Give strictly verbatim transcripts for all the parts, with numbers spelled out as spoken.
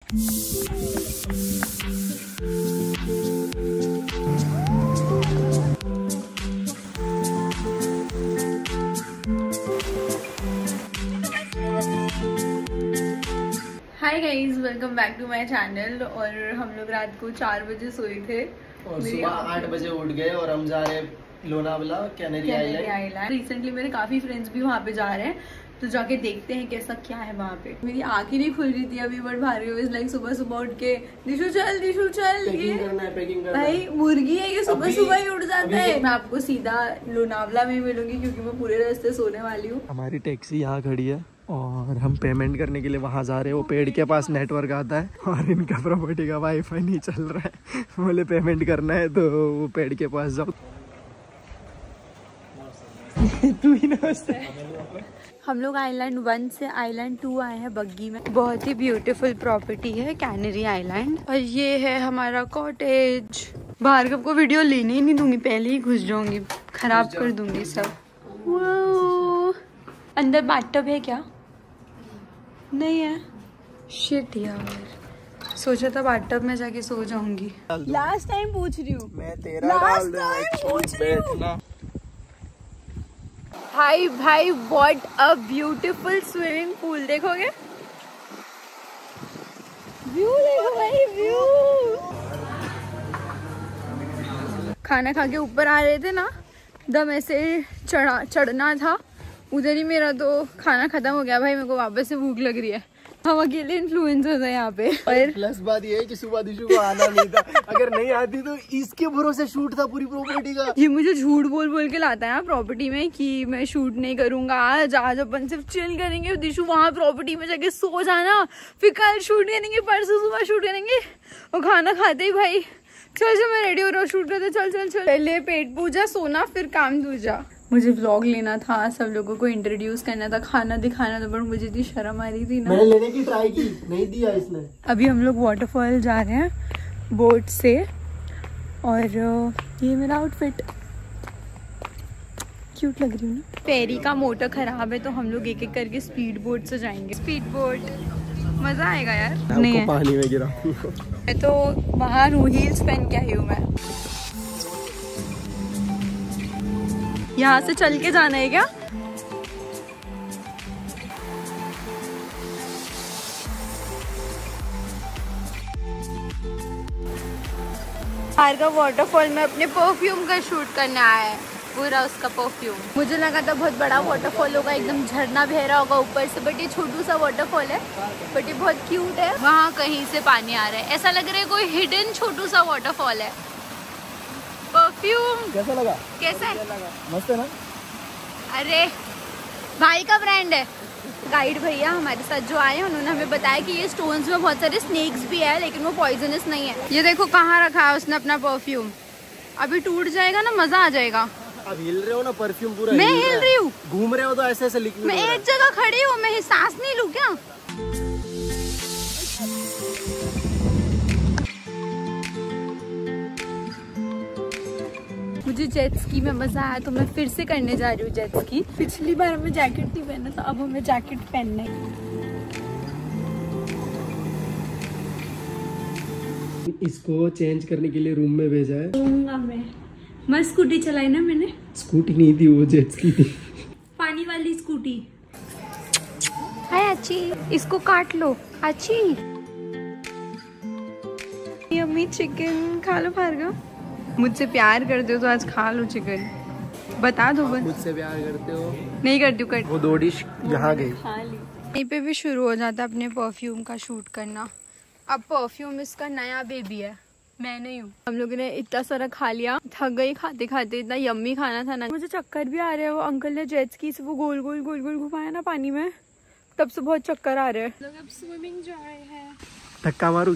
Hi guys, welcome back to my channel. और हम लोग रात को चार बजे सोए थे और सुबह आठ बजे उठ गए और हम जा रहे लोनावला कैनेरी आइलैंड। रिसेंटली मेरे काफी फ्रेंड्स भी वहाँ पे जा रहे हैं, तो जाके देखते हैं कैसा क्या है वहाँ पे। मेरी आँख ही नहीं खुल रही थी अभी, बट भारी हुई लाइक सुबह सुबह उठ के दिशु चल दिशु चल, पैकिंग करना है, पैकिंग करना भाई मुर्गी है ये, सुबह सुबह ही उठ जाता है। मैं आपको सीधा लोनावला में मिलूंगी क्योंकि मैं पूरे रास्ते सोने वाली हूँ। हमारी टैक्सी यहाँ खड़ी है और हम पेमेंट करने के लिए वहाँ जा रहे हैं। वो पेड़ के पास नेटवर्क आता है और इनका प्रॉपर्टी का वाईफाई नहीं चल रहा है। बोले पेमेंट करना है तो वो पेड़ के पास जाओ। तू ही ना। हम लोग आइलैंड वन से आइलैंड टू आए हैं बग्गी में। बहुत ही ब्यूटीफुल प्रॉपर्टी है कैनेरी आइलैंड। और ये है हमारा कॉटेज। भार्गव को वीडियो लेने ही नहीं दूंगी, पहले ही घुस जाऊंगी, खराब कर दूंगी सब। अंदर बाथटब है क्या? नहीं है। शिट यार, सोचा था बाथटब में जाके सो जाऊंगी। लास्ट टाइम पूछ रही हूँ मैं तेरा लास्ट टाइम पूछ रही हूँ। भाई भाई what a beautiful swimming pool. देखोगे व्यू, देखो भाई व्यू। खाना खा के ऊपर आ रहे थे ना, दम ऐसे चढ़ा चढ़ना था उधर ही मेरा तो खाना खत्म हो गया। भाई मेरे को वापस से भूख लग रही है। हम अकेले इन्फ्लुएंसर्स है यहाँ पे। और प्लस बात ये है कि सुबह दिशु को आना नहीं था। अगर नहीं आती तो इसके भरोसे शूट था पूरी प्रॉपर्टी का। ये मुझे झूठ बोल बोल के लाता है प्रॉपर्टी में कि मैं शूट नहीं करूंगा आज, आज अपन सिर्फ चिल करेंगे। दिशु वहाँ प्रॉपर्टी में जाके सो जाना, फिर कल शूट करेंगे, परसों सुबह शूट करेंगे। और खाना खाते ही भाई चल चल मैं रेडी हो रहा हूँ, शूट करते, चल चल चल। पहले पेट पूजा, सोना, फिर काम दूजा। मुझे व्लॉग लेना था, सब लोगों को इंट्रोड्यूस करना था, खाना दिखाना था, पर मुझे इतनी शर्म आ रही थी ना। मैंने लेने की ट्राई की, नहीं दिया इसने। अभी हम लोग वाटरफॉल जा रहे हैं बोट से। और ये मेरा आउटफिट क्यूट लग रही हूँ ना। फेरी का मोटर खराब है तो हम लोग एक एक करके स्पीड बोट से जाएंगे। स्पीड बोट मजा आएगा यार। नहीं है, पानी में गिरा। मैं तो बाहर हूँ, हील्स पहन के आई हूँ मैं। यहाँ से चल के जाना है क्या? बाहर का वाटरफॉल में अपने परफ्यूम का शूट करने आया है, पूरा उसका परफ्यूम। मुझे लगा था बहुत बड़ा वाटरफॉल होगा, एकदम झरना बह रहा होगा ऊपर से, बट ये छोटू सा वाटरफॉल है, बट ये बहुत क्यूट है। वहाँ कहीं से पानी आ रहा है, ऐसा लग रहा है कोई हिडन छोटू सा वाटरफॉल है। परफ्यूम कैसा लगा? कैसा है? मस्त है ना? अरे भाई का ब्रांड है। गाइड भैया हमारे साथ जो आए हैं उन्होंने हमें बताया कि ये स्टोन्स में बहुत सारे स्नेक्स भी है, लेकिन वो पॉइजनस नहीं है। ये देखो कहाँ रखा है उसने अपना परफ्यूम। अभी टूट जाएगा ना, मजा आ जाएगा। अब हिल रहे हो ना, परफ्यूम पूरा मैं हिल रही हूँ, घूम रहे हो तो ऐसे ऐसे लिक्विड। मैं एक जगह खड़ी हूँ, मैं सांस नहीं लूँ क्या? मुझे जेट स्की में मजा आया तो मैं फिर से करने जा रही हूँ जेट स्की। पिछली बार हमें जैकेट नहीं पहना था, अब हमें जैकेट पहनना है। इसको चेंज करने के लिए रूम में भेजा है। मैं मैं स्कूटी चलाई ना मैंने। स्कूटी नहीं थी वो, जेट स्की थी। पानी वाली स्कूटी। हाय अच्छी, इसको काट लो अच्छी। यम्मी चिकन खा लो भार्गव। मुझसे प्यार करते हो तो आज खा लो चिकन, बता दो बस। मुझसे प्यार करते हो? नहीं करती हूँ। वो दो डिश यहाँ गई। खा ली। यहीं पे भी शुरू हो जाता है अपने परफ्यूम का शूट करना। अब परफ्यूम इसका नया बेबी है, मैं नहीं हूँ। हम लोगों ने इतना सारा खा लिया, थक गई खाते खाते, इतना यम्मी खाना था ना। मुझे चक्कर भी आ रहे हैं। वो अंकल ने जेट स्की से वो गोल गोल गोल गोल घुमाया ना पानी में, तब से बहुत चक्कर आ रहे हैं। लोग अब स्विमिंग जा रहे हैं। धक्का मारू।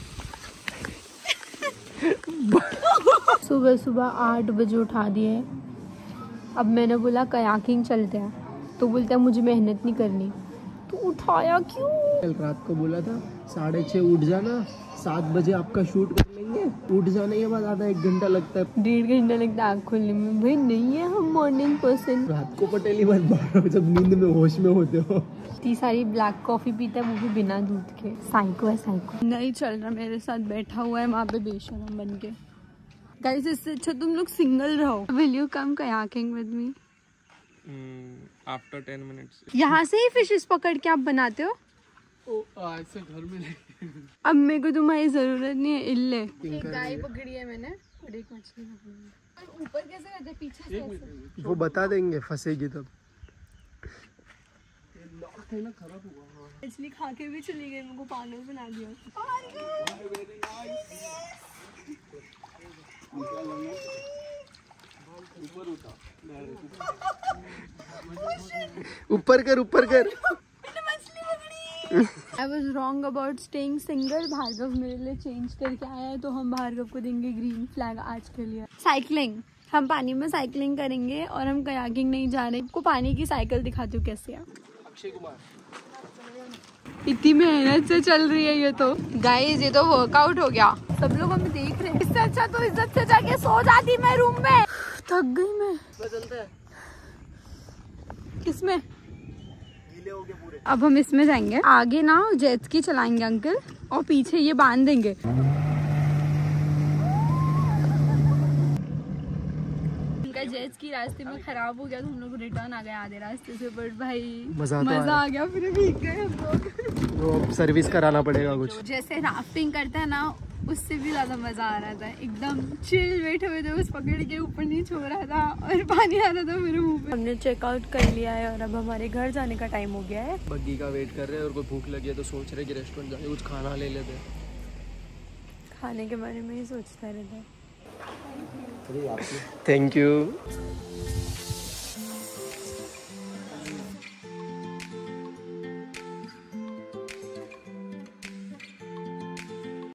सुबह सुबह आठ बजे उठा दिए। अब मैंने बोला कयाकिंग चलते हैं, तो बोलता है मुझे मेहनत नहीं करनी। तो उठाया क्यों? कल रात को बोला था साढ़े छः उठ जाना, सात बजे आपका शूट कर लेंगे। उठ जाने के बाद आधा एक घंटा लगता है, डेढ़ घंटा लगता है आँख खोलने में। भाई नहीं है हम मॉर्निंग पर्सन। रात को पटेली मत मारो जब नींद में होश में होते हो। इतनी सारी ब्लैक कॉफी पीता है वो भी बिना दूध के। साइको है साइको। नहीं चल रहा, मेरे साथ बैठा हुआ है वहाँ पे बेशरम बन के। गाइस इससे अच्छा तुम लोग सिंगल रहो। Will you come kayaking with me? After ten minutes. यहाँ से ही फिशेस पकड़ के आप बनाते हो? ओ, आज से घर में लेके। अब मेरे को तुम्हारी जरूरत नहीं है। इल्ले एक गाय पकड़ी है मैंने और एक मछली पकड़ी है। और ऊपर कैसे रहते, पीछे से कैसे? वो बता देंगे, फंसेगी तब। खराब हुआ मछली खा के भी चली गई, मेरे को पागल बना दिया। ऊपर कर ऊपर कर। I was wrong about staying single। Bhargava मेरे लिए चेंज करके आया है तो हम भार्गव को देंगे ग्रीन फ्लैग आज के लिए। साइकिलिंग, हम पानी में साइकिलिंग करेंगे और हम कयाकिंग नहीं जा रहे। आपको पानी की साइकिल दिखाती हूँ कैसे है। अक्षय कुमार इतनी मेहनत से चल रही है ये तो। गाइस ये तो वर्कआउट हो गया, सब लोग हमें देख रहे हैं। इससे अच्छा तो इज्जत से जाके सो जाती मैं रूम में। थक गई मैं। किसमें? गीले हो गए पूरे। अब हम इसमें जाएंगे आगे ना, जेट स्की चलाएंगे अंकल और पीछे ये बांध देंगे। उनका जेट स्की रास्ते में खराब हो गया तो हम लोग रिटर्न आ गए आधे रास्ते से। बट भाई मजा, मजा आ गया, फिर भीग गए हम लोग। वो सर्विस कराना पड़ेगा कुछ। जैसे राफ्टिंग करते हैं ना उससे भी ज्यादा मजा आ रहा था। एकदम चिल बैठे हुए थे, बस पकड़ के ऊपर नीचे हो रहा था और पानी आ रहा था मेरे मुंह पे। हमने चेकआउट कर लिया है और अब हमारे घर जाने का टाइम हो गया है। बग्गी का वेट कर रहे हैं और कोई भूख लगी है तो सोच रहे कि रेस्टोरेंट जाके कुछ खाना ले लेते हैं। खाने के बारे में ही सोचता रहता है। Thank you.